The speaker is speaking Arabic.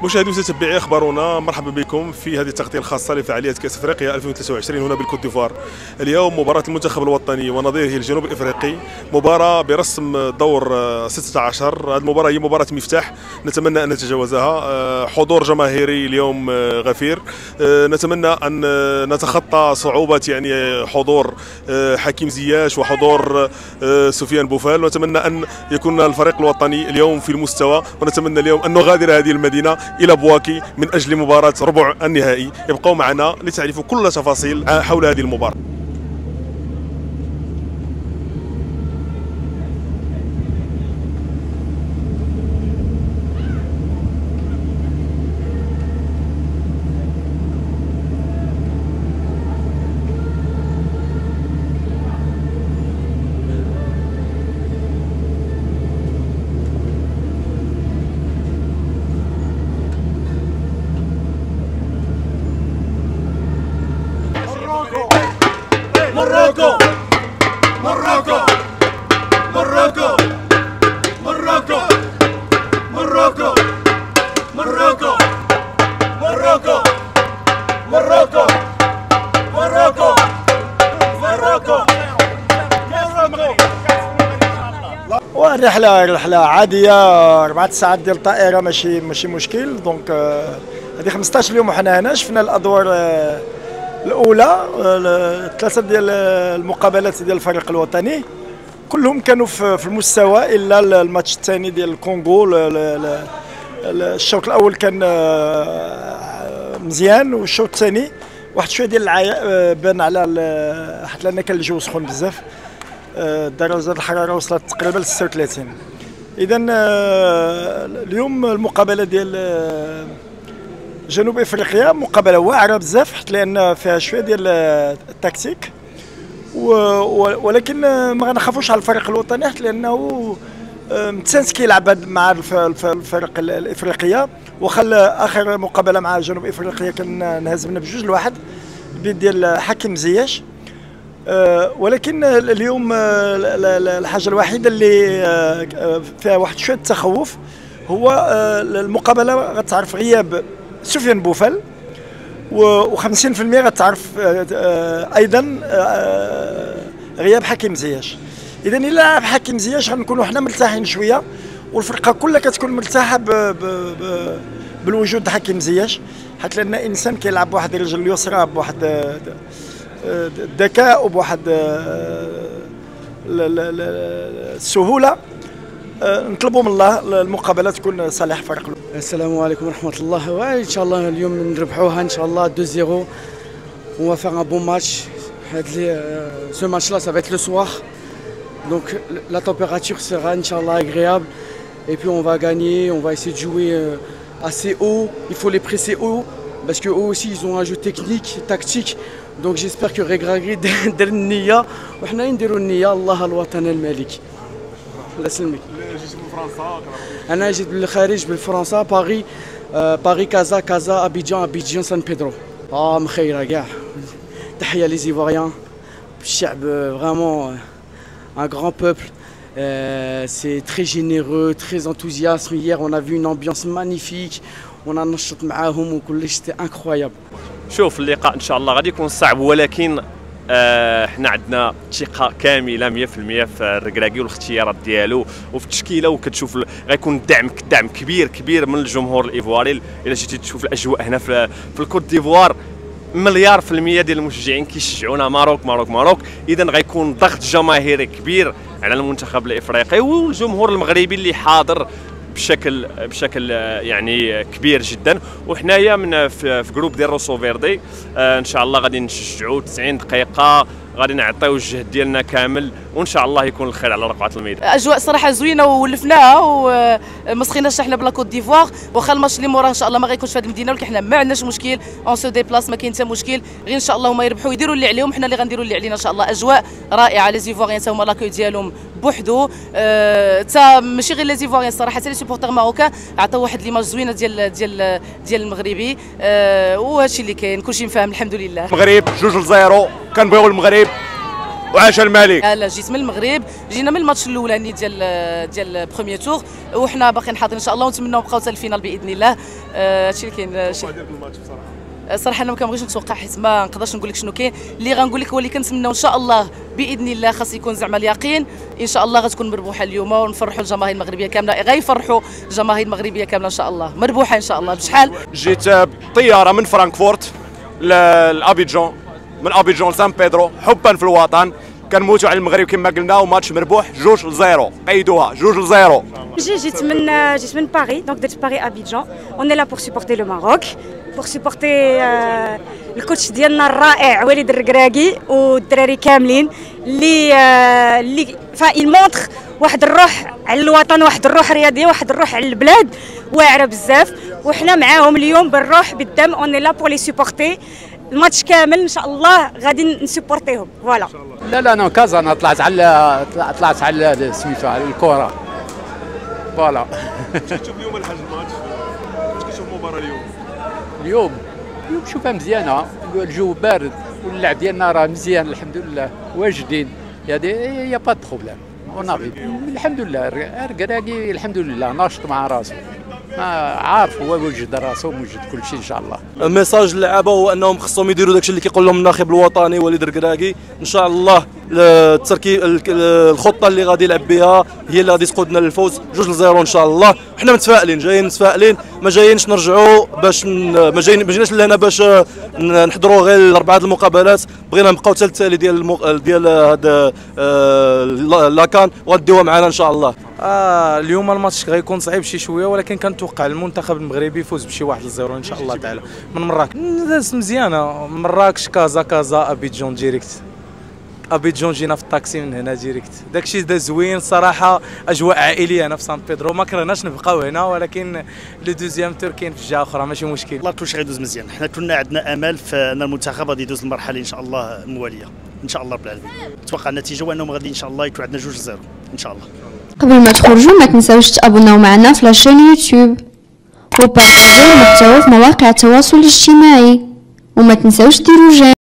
مشاهدي ومتابعي اخبارنا، مرحبا بكم في هذه التغطيه الخاصه لفعاليات كاس افريقيا 2023 هنا بالكوت ديفوار. اليوم مباراه المنتخب الوطني ونظيره الجنوب الافريقي، مباراه برسم دور 16. هذه المباراه هي مباراه مفتاح، نتمنى ان نتجاوزها. حضور جماهيري اليوم غفير، نتمنى ان نتخطى صعوبه يعني حضور حكيم زياش وحضور سفيان بوفال، ونتمنى ان يكون الفريق الوطني اليوم في المستوى، ونتمنى اليوم ان نغادر هذه المدينه إلى بواكي من أجل مباراة ربع النهائي. ابقوا معنا لتعرفوا كل تفاصيل حول هذه المباراة. Morocco! Morocco! Morocco! Morocco! Morocco! Morocco! Morocco! Morocco! Morocco! Morocco! رحلة عادية 4 ساعات ديال الطائرة، ماشي مشكل. دونك هذه 15 يوم وحنا هنا. شفنا الأدوار الأولى، 3 ديال المقابلات ديال الفريق الوطني كلهم كانوا في المستوى، إلا الماتش الثاني ديال الكونغو. الشوط الأول كان مزيان، والشوط الثاني واحد شوية ديال العياء بان على، حيت لأن كان الجو سخون بزاف، درجة الحرارة وصلت تقريبا ل 36. إذا اليوم المقابلة ديال جنوب افريقيا مقابله واعره بزاف، حيت لان فيها شويه ديال التكتيك، ولكن ما غنخافوش على الفريق الوطني، حيت لانه متسانس كيلعب مع الفرق الافريقيه. واخا اخر مقابله مع جنوب افريقيا كان نهزمنا ب2-1 بيد ديال حكيم زياش. ولكن اليوم الحاجه الوحيده اللي فيها واحد شويه تخوف هو المقابله غتعرف غياب سفيان بوفال، و50% غتعرف ايضا غياب حكيم زياش. اذا الا لعب حكيم زياش غنكونوا حنا مرتاحين شويه، والفرقه كلها كتكون مرتاحه بالوجود حكيم زياش، حيت لان انسان كيلعب بواحد الرجل اليسرى بواحد الذكاء وبواحد السهوله. نطلبوا من الله المقابله تكون صالح فريق. السلام عليكم ورحمة الله. وإن شاء الله اليوم نربحوها إن شاء الله 2-0. On va faire un bon match. Ce match-là, ça va être le soir. Donc la température sera Inch'Allah agréable. Et puis on va gagner, on va essayer de jouer assez haut. Il faut les presser haut, parce qu'eux aussi ils ont un jeu technique, tactique. Donc j'espère que Regragri der النية وحنا نديروا النية. الله الوطن الملك. الله يسلمك. جيت من فرنسا؟ أنا جيت من الخارج، من فرنسا، باري كازا أبيجان سان بيدرو. مخيرة كاع. تحية لي زيفواريان، الشعب فريمون un grand peuple. C'est très généreux, très enthousiaste. Hier on a vu une ambiance magnifique. On a نشط معاهم وكلش c'était incroyable. شوف اللقاء ان شاء الله غادي يكون صعب، ولكن احنا عندنا ثقه كامله 100% في الركراكي والاختيارات ديالو وفي التشكيله، وكتشوف غيكون دعم كبير من الجمهور الايفواري. الا جيتي تشوف الاجواء هنا في الكوت ديفوار، 100% ديال المشجعين كيشجعونا ماروك. اذا غيكون ضغط جماهيري كبير على المنتخب الافريقي والجمهور المغربي اللي حاضر بشكل يعني كبير جدا. وحنايا من في جروب ديال روسو فيردي ان شاء الله غادي نشجعوا 90 دقيقه، غادي نعطيو الجهد ديالنا كامل، وان شاء الله يكون الخير على رقعه الميدان. اجواء صراحه زوينه وولفناها وما سخيناش حنا بلا كوت ديفوار. واخا الماتش اللي موراه ان شاء الله ما غيكونش في هذه المدينه، ولكن حنا ما عندناش مشكل، اون سو ديبلاس، ما كاين حتى مشكل. غير ان شاء الله هما يربحوا يديروا اللي عليهم، حنا اللي غنديروا اللي علينا ان شاء الله. اجواء رائعه، لي زيفواريان تا هما لاكوي ديالهم بوحدو، تا ماشي غير لي زيفواريان الصراحه، حتى لي سوبورتور ماروكان عطاو واحد ليماج زوينه ديال المغربي. وهادشي اللي كاين، كلشي مفاهم الحمد لله. المغرب 2-0 كنبغيو المغرب وعاش الملك. لا جيت من المغرب، جينا من الماتش الاولاني ديال بروميير تور، وحنا باقيين حاضرين ان شاء الله، ونتمنوا نبقاو حتى الفينال باذن الله. هادشي اللي كاين. صراحه انا ما كنبغيش نتوقع حيت ما نقدرش نقول لك شنو كاين. اللي غنقول لك هو اللي كنتمناو ان شاء الله باذن الله، خاص يكون زعما اليقين ان شاء الله غتكون مربوحه اليوم، ونفرحوا الجماهير المغربيه كامله، غيفرحوا الجماهير المغربيه كامله ان شاء الله، مربوحه ان شاء الله. بشحال جيت بطياره من فرانكفورت لابيجون، من ابيجون لسان بيدرو، حبا في الوطن. كنموتوا على المغرب كما قلنا، وماتش مربوح 2-0. قيدوها 2-0. جيت من باريس، دونك درت باريس ابيجان. اون اي لا بور سوبورتي لو ماروك، بور سوبورتي الكوتش ديالنا الرائع وليد الركراكي والدراري كاملين اللي فايل مونتر واحد الروح على الوطن، واحد الروح رياضيه، واحد الروح على البلاد واعره بزاف، وحنا معاهم اليوم بالروح بالدم. اون اي لا بور لي سوبورتي الماتش كامل ان شاء الله غادي نسوبورتيهم. فوالا. لا انا كازا، انا طلعت على سميتو على الكره. فوالا. كتشوف اليوم الحاج الماتش؟ كتشوف المباراه اليوم شوفها مزيانه، الجو بارد واللعب ديالنا راه مزيان الحمد لله، واجدين. يا با بروبليم، الحمد لله. الركراكي الحمد لله ناشط مع راسو، عارف هو موجد راسو، موجد كل شيء ان شاء الله. ميساج للعابه هو انهم خصهم يديروا داكشي اللي كيقول لهم الناخب الوطني وليد الركراكي. ان شاء الله التركيب الخطه اللي غادي يلعب بها هي اللي غادي تقودنا للفوز 2-0 ان شاء الله. حنا متفائلين، جايين متفائلين، ما جايينش نرجعوا باش ما جيناش لهنا باش نحضروا غير 4 المقابلات، بغينا نبقاو حتى التالي ديال هذا لاكان وغاديوها معنا ان شاء الله. اليوم الماتش غيكون صعيب شي شويه، ولكن كنتوقع المنتخب المغربي يفوز بشي 1-0 ان شاء الله تعالى من مراكش. دازت مزيانه، مراكش كازا ابيجون ديريكت. ابيجون جينا في الطاكسي من هنا ديريكت، داكشي دا زوين صراحه، اجواء عائليه هنا في سان بيدرو. ما كرهناش نبقاو هنا، ولكن لو دوزيام تور كاين في جهه اخرى ماشي مشكل. والله كلشي غيدوز مزيان. حنا كنا عندنا امل في ان المنتخب غادي يدوز المرحله ان شاء الله المواليه ان شاء الله رب العالمين. نتوقع النتيجه وانهم غادي ان شاء الله يكون عندنا 2-0 ان شاء الله. قبل ما تخرجوا ما تنساوش تابوناو معنا في لاشين يوتيوب وبارطاجيو المحتوى في مواقع التواصل الاجتماعي، وما تنساوش ديروا جيم.